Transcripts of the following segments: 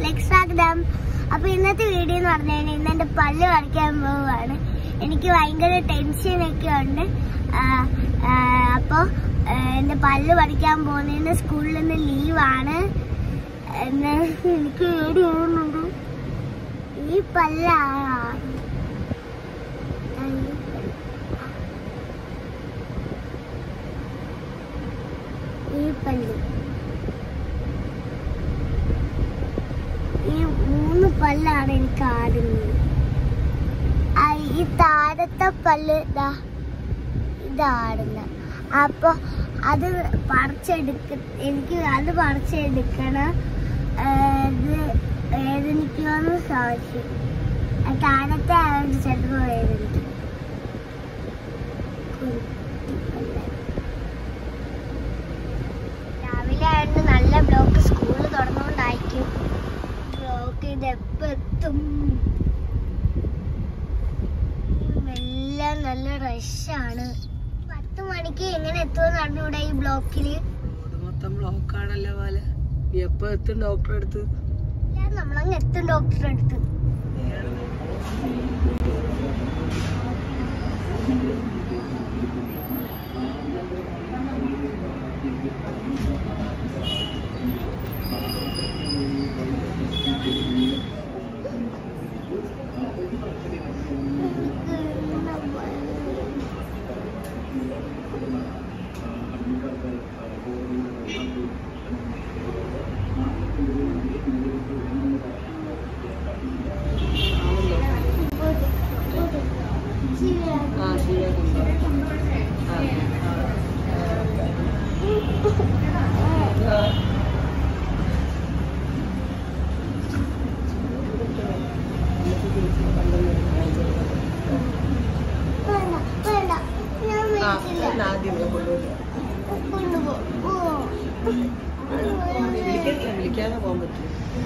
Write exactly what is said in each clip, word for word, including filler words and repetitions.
സ്വാഗതം. അപ്പൊ ഇന്നത്തെ വീഡിയോ എന്ന് പറഞ്ഞു കഴിഞ്ഞാൽ ഇന്ന് എന്റെ പല്ല് പറിക്കാൻ പോവുകയാണ്. എനിക്ക് ഭയങ്കര ടെൻഷനൊക്കെ ഉണ്ട്. അപ്പൊ എന്റെ പല്ല് പറിക്കാൻ പോകുന്നതിന് സ്കൂളിൽ നിന്ന് ലീവാണ്. എനിക്ക് പേടി തോന്നുന്നുണ്ട്. ഈ പല്ലാണ് ഈ പല്ല് ഈ മൂന്ന് പല്ലാണ് എനിക്ക് ആടുന്നത്. ഈ താഴത്തെ പല്ല് ഇതാ ഇതാടുന്നത്. അപ്പൊ അത് പറിച്ചെടുക്ക എനിക്ക് അത് പറിച്ചെടുക്കണം. ഇത് വേദനിക്കുമെന്ന് സാധിക്കും. താഴത്തെ ആയതുകൊണ്ട് ചിലപ്പോൾ വേദനിക്കും. രാവിലെ ആയതുകൊണ്ട് നല്ല ബ്ലോക്ക് സ്കൂളിൽ തുറന്നുകൊണ്ടായിരിക്കും. ബ്ലോക്ക് ഇത് എപ്പോൾ എത്തും? എല്ലാം നല്ല റഷാണ്. പത്ത് മണിക്ക് എങ്ങനെ എത്തുമെന്ന് അറിഞ്ഞൂടെ ഈ ബ്ലോക്കില്? മൊത്തം ബ്ലോക്കാണല്ലോ പോലെ. എപ്പോ എത്തും ഡോക്ടറെ അടുത്ത്? നമ്മളങ്ങ് എത്തും ഡോക്ടറെ അടുത്ത്. വിളിക്കാതെ പോകാൻ പറ്റും.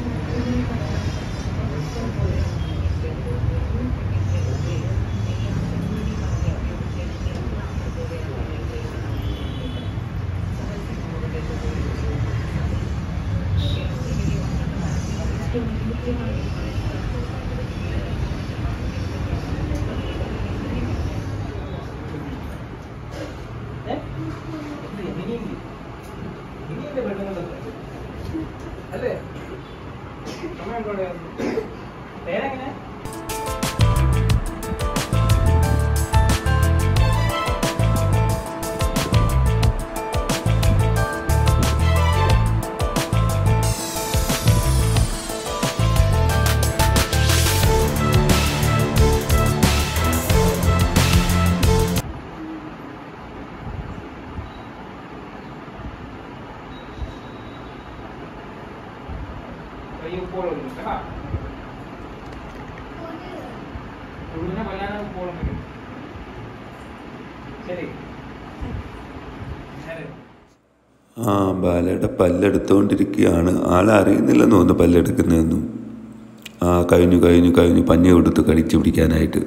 അല്ലേ പേരെങ്ങനെ? ആ ബാലയുടെ പല്ലെടുത്തുകൊണ്ടിരിക്കുകയാണ്. ആളറിയുന്നില്ലെന്ന് തോന്നുന്നു പല്ലെടുക്കുന്നതെന്നും. ആ കഴിഞ്ഞു കഴിഞ്ഞു കഴിഞ്ഞു പഞ്ഞി കൊടുത്ത് കടിച്ചു പിടിക്കാനായിട്ട്.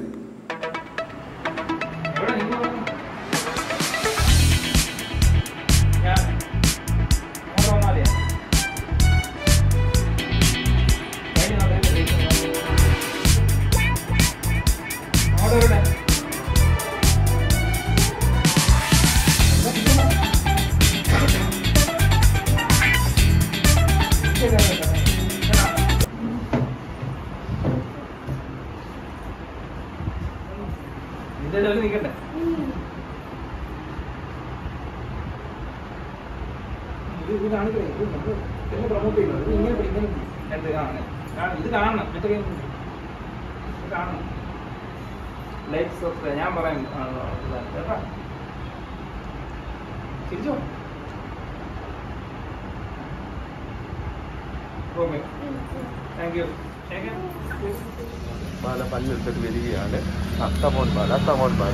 നിൽക്കട്ടെ. ഇത് ഇത് കാണിക്കണേ. ഇത് നമ്മൾ എന്നെ പ്രൊമോട്ട് ചെയ്യുന്നത് ഇത് ഇങ്ങനെ ഇങ്ങനെ എന്ത് കാണണം ഇത് കാണണം. മറ്റേ ഇത് കാണണം. ലൈഫ് സബ്സ്ക്രൈബ് ഞാൻ പറയാം കേട്ടാ. തിരിച്ചോ. Okay thank you. ബാല പല്ലെടുത്തിട്ട് വരികയാണ്. തമോൻ ബാല തമോൻ ബാല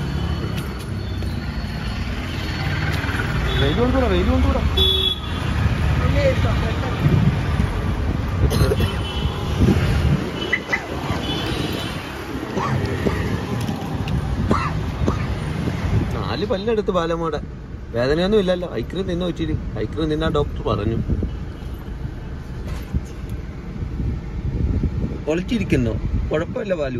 വെയിൽ കൊണ്ടുകൂടാ വെയിൽ കൊണ്ടുകൂടാ. നാല് പല്ലെടുത്ത് ബാലമോടെ. വേദനയൊന്നും ഇല്ലല്ലോ. ഐക്രീം തിന്നോ ഇച്ചിരി. ഐക്രീം തിന്നാ ഡോക്ടർ പറഞ്ഞു. ഒളിച്ചിരിക്കുന്നു. കുഴപ്പമില്ല ബാലു.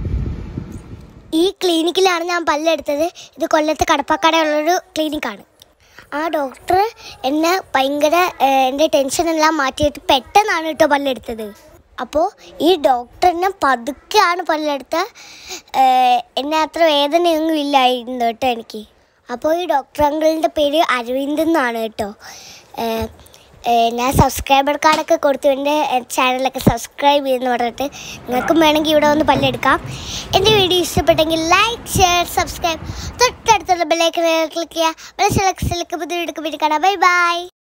ഈ ക്ലിനിക്കിലാണ് ഞാൻ പല്ലെടുത്തത്. ഇത് കൊല്ലത്ത് കടപ്പാക്കടയുള്ളൊരു ക്ലിനിക്കാണ്. ആ ഡോക്ടർ എന്നെ ഭയങ്കര എൻ്റെ ടെൻഷനെല്ലാം മാറ്റിയിട്ട് പെട്ടെന്നാണ് കേട്ടോ പല്ലെടുത്തത്. അപ്പോൾ ഈ ഡോക്ടറിനെ പതുക്കെയാണ് പല്ലെടുത്ത. എന്നെ അത്ര വേദനയൊന്നും ഇല്ലായിരുന്നു കേട്ടോ എനിക്ക്. അപ്പോൾ ഈ ഡോക്ടർ അങ്കിളിൻ്റെ പേര് അരവിന്ദ് എന്നാണ് കേട്ടോ. ഞാൻ സബ്സ്ക്രൈബർ കാർഡൊക്കെ കൊടുത്തു എൻ്റെ ചാനലൊക്കെ സബ്സ്ക്രൈബ് ചെയ്യുമെന്ന് പറഞ്ഞിട്ട് നിങ്ങൾക്കും വേണമെങ്കിൽ ഇവിടെ വന്ന് പല്ലെടുക്കാം. എൻ്റെ വീഡിയോ ഇഷ്ടപ്പെട്ടെങ്കിൽ ലൈക്ക്, ഷെയർ, സബ്സ്ക്രൈബ്, തൊട്ടടുത്തുള്ള ബെല്ലൈക്കൺ ക്ലിക്ക് ചെയ്യുക. ബെൽ സെലക്ട് സെലക്ട് പുതിയ വീഡിയോ കാണാം. Bye by.